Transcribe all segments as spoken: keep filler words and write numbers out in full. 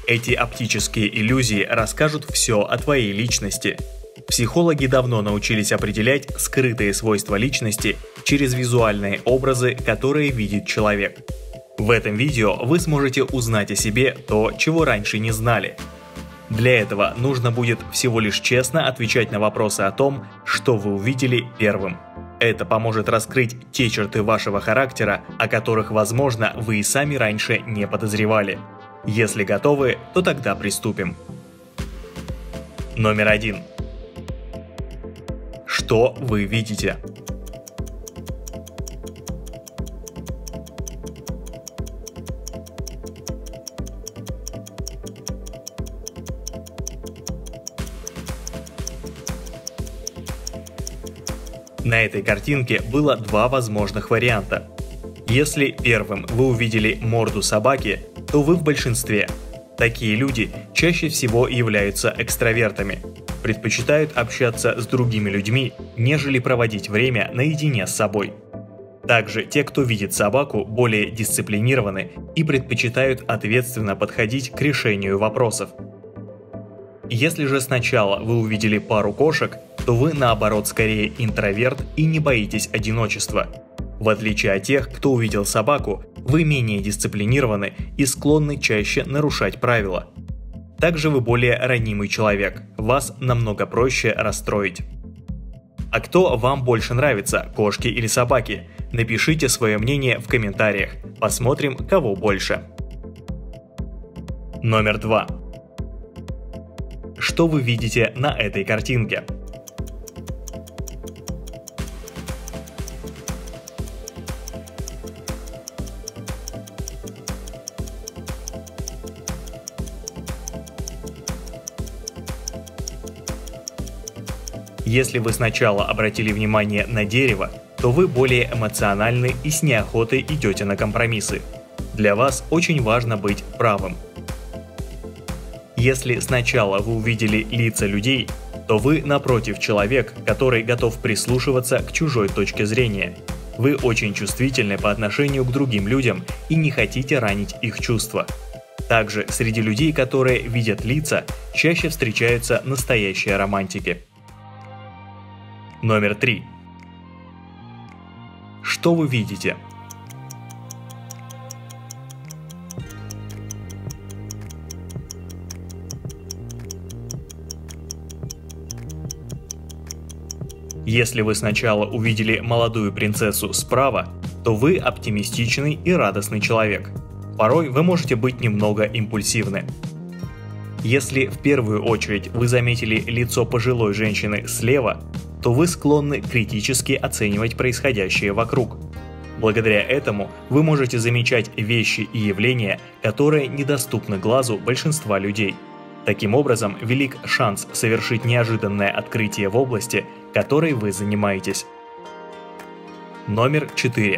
Эти оптические иллюзии расскажут все о твоей личности. Психологи давно научились определять скрытые свойства личности через визуальные образы, которые видит человек. В этом видео вы сможете узнать о себе то, чего раньше не знали. Для этого нужно будет всего лишь честно отвечать на вопросы о том, что вы увидели первым. Это поможет раскрыть те черты вашего характера, о которых, возможно, вы и сами раньше не подозревали. Если готовы, то тогда приступим. Номер один. Что вы видите? На этой картинке было два возможных варианта. Если первым вы увидели морду собаки, то вы в большинстве. Такие люди чаще всего являются экстравертами, предпочитают общаться с другими людьми, нежели проводить время наедине с собой. Также те, кто видит собаку, более дисциплинированы и предпочитают ответственно подходить к решению вопросов. Если же сначала вы увидели пару кошек, то вы, наоборот, скорее интроверт и не боитесь одиночества. В отличие от тех, кто увидел собаку, вы менее дисциплинированы и склонны чаще нарушать правила. Также вы более ранимый человек, вас намного проще расстроить. А кто вам больше нравится, кошки или собаки? Напишите свое мнение в комментариях, посмотрим, кого больше. Номер два. Что вы видите на этой картинке? Если вы сначала обратили внимание на дерево, то вы более эмоциональны и с неохотой идете на компромиссы. Для вас очень важно быть правым. Если сначала вы увидели лица людей, то вы, напротив, человек, который готов прислушиваться к чужой точке зрения. Вы очень чувствительны по отношению к другим людям и не хотите ранить их чувства. Также среди людей, которые видят лица, чаще встречаются настоящие романтики. Номер три. Что вы видите? Если вы сначала увидели молодую принцессу справа, то вы оптимистичный и радостный человек. Порой вы можете быть немного импульсивны. Если в первую очередь вы заметили лицо пожилой женщины слева, то вы склонны критически оценивать происходящее вокруг. Благодаря этому вы можете замечать вещи и явления, которые недоступны глазу большинства людей. Таким образом, велик шанс совершить неожиданное открытие в области, которой вы занимаетесь. Номер четыре.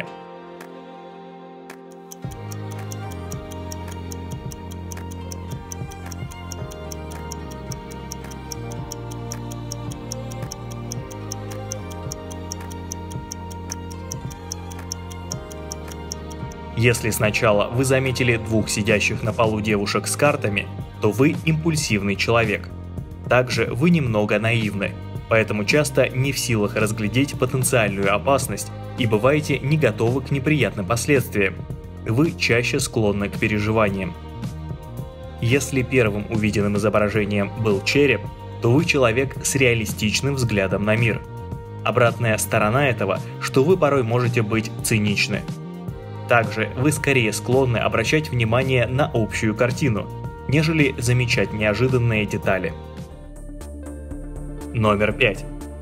Если сначала вы заметили двух сидящих на полу девушек с картами, то вы импульсивный человек. Также вы немного наивны, поэтому часто не в силах разглядеть потенциальную опасность и бываете не готовы к неприятным последствиям. Вы чаще склонны к переживаниям. Если первым увиденным изображением был череп, то вы человек с реалистичным взглядом на мир. Обратная сторона этого, что вы порой можете быть циничны. Также вы скорее склонны обращать внимание на общую картину, нежели замечать неожиданные детали. Номер пять.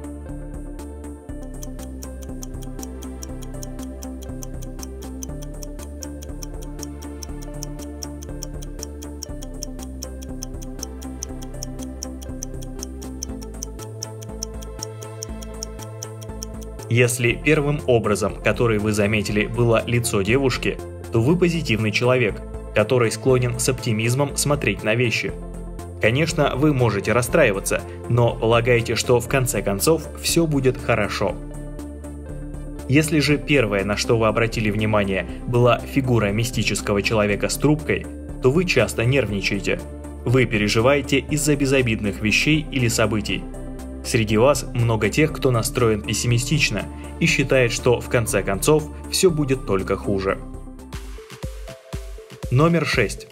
Если первым образом, который вы заметили, было лицо девушки, то вы позитивный человек, который склонен с оптимизмом смотреть на вещи. Конечно, вы можете расстраиваться, но полагаете, что в конце концов все будет хорошо. Если же первое, на что вы обратили внимание, была фигура мистического человека с трубкой, то то вы часто нервничаете. Вы переживаете из-за безобидных вещей или событий. Среди вас много тех, кто настроен пессимистично и считает, что в конце концов все будет только хуже. Номер шесть.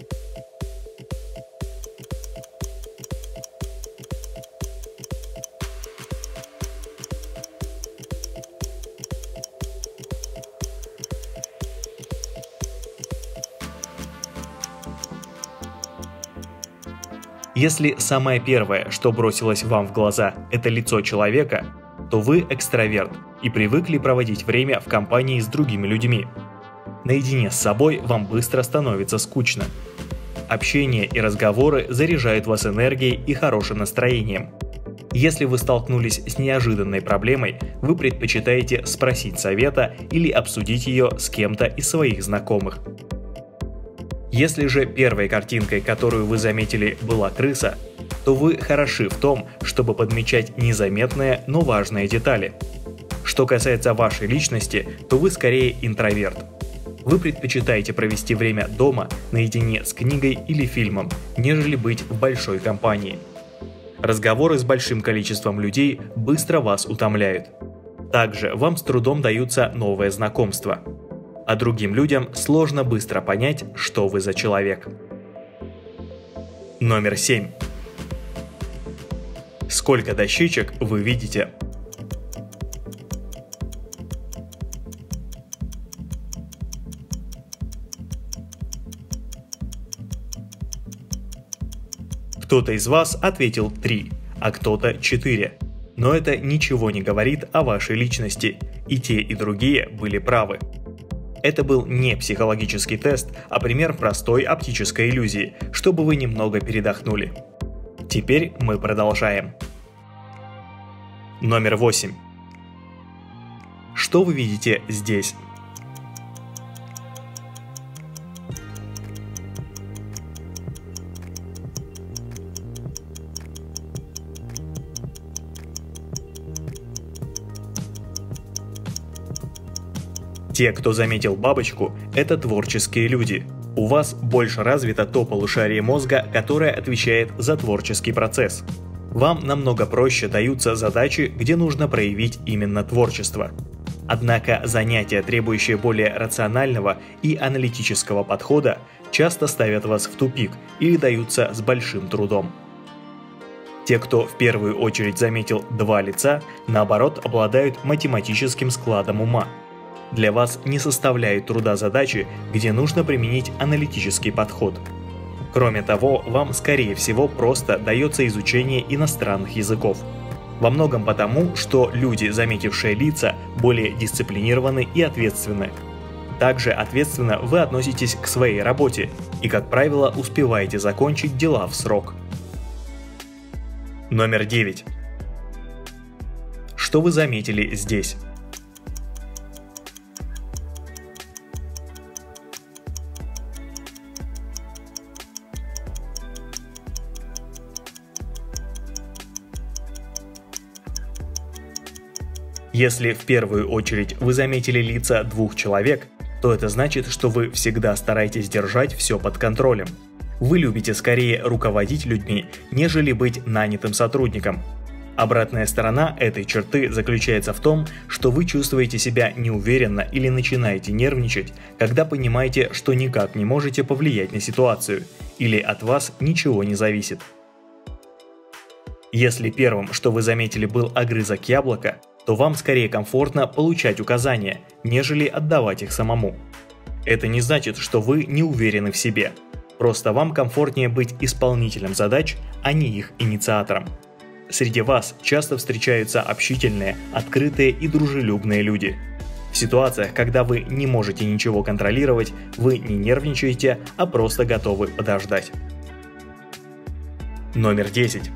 Если самое первое, что бросилось вам в глаза, это лицо человека, то вы экстраверт и привыкли проводить время в компании с другими людьми. Наедине с собой вам быстро становится скучно. Общение и разговоры заряжают вас энергией и хорошим настроением. Если вы столкнулись с неожиданной проблемой, вы предпочитаете спросить совета или обсудить ее с кем-то из своих знакомых. Если же первой картинкой, которую вы заметили, была крыса, то вы хороши в том, чтобы подмечать незаметные, но важные детали. Что касается вашей личности, то вы скорее интроверт. Вы предпочитаете провести время дома наедине с книгой или фильмом, нежели быть в большой компании. Разговоры с большим количеством людей быстро вас утомляют. Также вам с трудом даются новые знакомства. А другим людям сложно быстро понять, что вы за человек. Номер семь. Сколько дощечек вы видите? Кто-то из вас ответил три, а кто-то четыре. Но это ничего не говорит о вашей личности, и те, и другие были правы. Это был не психологический тест, а пример простой оптической иллюзии, чтобы вы немного передохнули. Теперь мы продолжаем. Номер восемь. Что вы видите здесь? Те, кто заметил бабочку, это творческие люди. У вас больше развито то полушарие мозга, которое отвечает за творческий процесс. Вам намного проще даются задачи, где нужно проявить именно творчество. Однако занятия, требующие более рационального и аналитического подхода, часто ставят вас в тупик или даются с большим трудом. Те, кто в первую очередь заметил два лица, наоборот, обладают математическим складом ума. Для вас не составляет труда задачи, где нужно применить аналитический подход. Кроме того, вам, скорее всего, просто дается изучение иностранных языков. Во многом потому, что люди, заметившие лица, более дисциплинированы и ответственны. Также ответственно вы относитесь к своей работе и, как правило, успеваете закончить дела в срок. Номер девять. Что вы заметили здесь? Если в первую очередь вы заметили лица двух человек, то это значит, что вы всегда стараетесь держать все под контролем. Вы любите скорее руководить людьми, нежели быть нанятым сотрудником. Обратная сторона этой черты заключается в том, что вы чувствуете себя неуверенно или начинаете нервничать, когда понимаете, что никак не можете повлиять на ситуацию, или от вас ничего не зависит. Если первым, что вы заметили, был огрызок яблока, то вам скорее комфортно получать указания, нежели отдавать их самому. Это не значит, что вы не уверены в себе. Просто вам комфортнее быть исполнителем задач, а не их инициатором. Среди вас часто встречаются общительные, открытые и дружелюбные люди. В ситуациях, когда вы не можете ничего контролировать, вы не нервничаете, а просто готовы подождать. Номер десять.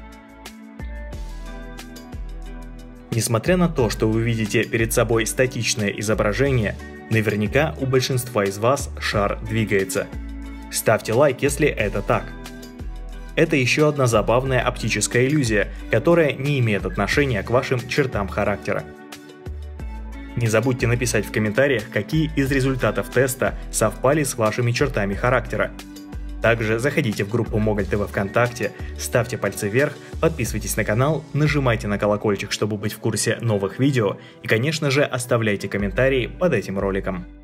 Несмотря на то, что вы видите перед собой статичное изображение, наверняка у большинства из вас шар двигается. Ставьте лайк, если это так. Это еще одна забавная оптическая иллюзия, которая не имеет отношения к вашим чертам характера. Не забудьте написать в комментариях, какие из результатов теста совпали с вашими чертами характера. Также заходите в группу Моголь ТВ ВКонтакте, ставьте пальцы вверх, подписывайтесь на канал, нажимайте на колокольчик, чтобы быть в курсе новых видео и, конечно же, оставляйте комментарии под этим роликом.